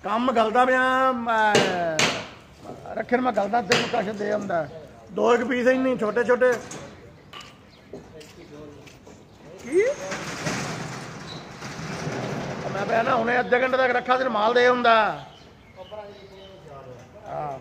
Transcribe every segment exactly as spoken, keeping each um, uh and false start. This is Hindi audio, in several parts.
ਕੰਮ ਗਲਦਾ ਪਿਆ ਰੱਖਣ ਮੈਂ ਗਲਦਾ ਤੈਨੂੰ ਕੁਛ ਦੇ ਆਉਂਦਾ दो एक पीस ही नहीं छोटे छोटे की मैं पे ना उन्हें अद्धे घंटे तक रखा फिर माल दे आंदा हाँ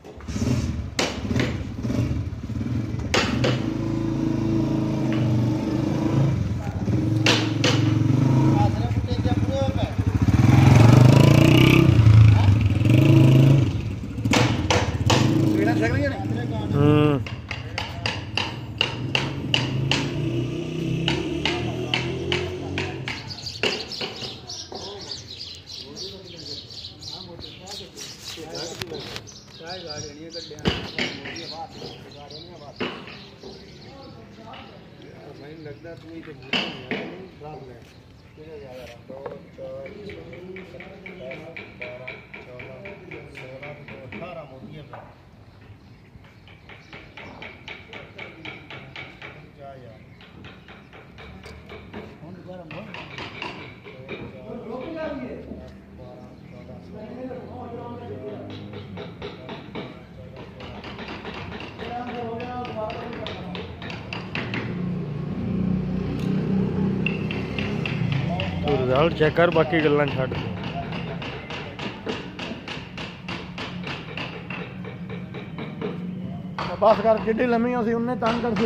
लगता तू ही तो रात में कितने ज्यादा दो चार बारह चौदह सोलह अठारह मोतियाँ पे क्या यार रिजल्ट चेक कर बाकी गल्लां छड्ड बस कर जिड्डी लम्मी उन्हें तंग कर